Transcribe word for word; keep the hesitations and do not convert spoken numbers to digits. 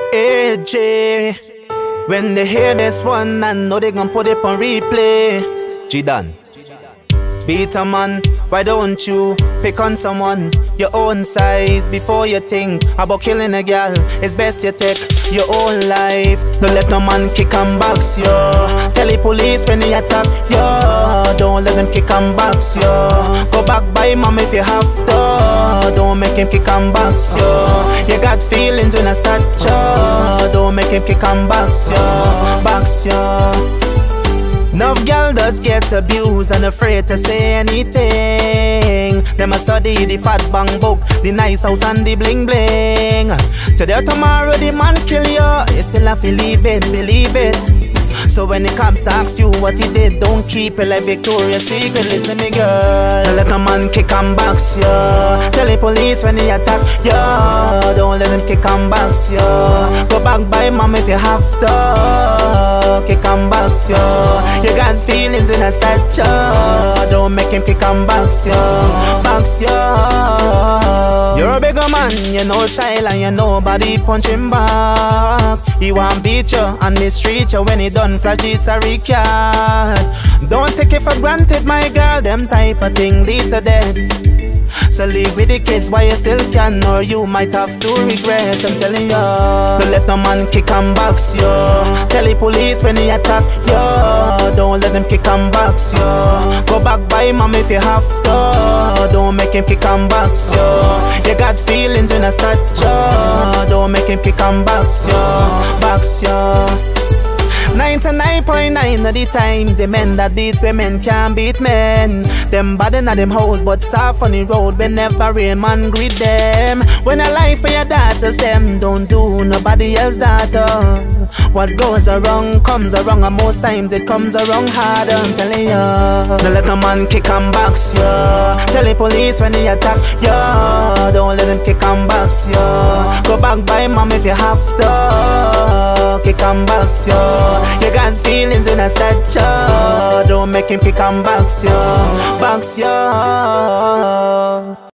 A J, when they hear this one, I know they gon' put it on replay. G-Dan, beat a man, why don't you pick on someone your own size before you think about killing a girl? It's best you take your own life. Don't let no man kick and box you. Tell the police when they attack you. Don't let them kick and box you. Go back by mom if you have to. Don't make him kick and box you. You got feelings in a stature. Don't make him kick and box you. Box you. Enough gal does get abused and afraid to say anything. Them a study the fat bang book, the nice house and the bling bling. Today tomorrow the man kill you, you still have to leave it, believe it. So when the cops ask you what he did, don't keep it like Victoria's Secret. Listen me girl, don't let a man kick and box you. Tell the police when he attack you. Don't let him kick and box you. Go back by mom if you have to. Kick and box you. You got feelings in a stature. Don't make him kick and box you. Box you. You're a bigger man, you know child, and you nobody punch him back. He want beat you and mistreat you when he done flash his sorry card. Don't take it for granted, my girl, them type of thing leads to death. So live with the kids while you still can, or you might have to regret. I'm telling you, don't let no man kick and box you. Tell the police when he attack you. Don't let them kick and box you. Go back by mom if you have to. Don't make him kick and box you. You got feelings in a stature. Don't make him kick and box you. Box you. ninety-nine point nine of the times the men that beat women can't beat men. Them bad in them house but soft on the road whenever rain man greet them. When a life for your daughters, them don't do nobody else daughter. What goes around comes around, and most times it comes around harder. I'm telling you, don't let no man kick and box you. Tell the police when they attack you. Don't let them kick and box you. Go back by mom if you have to. Kick and box you. You got feelings in a stature. Don't make him kick and box you. Box you.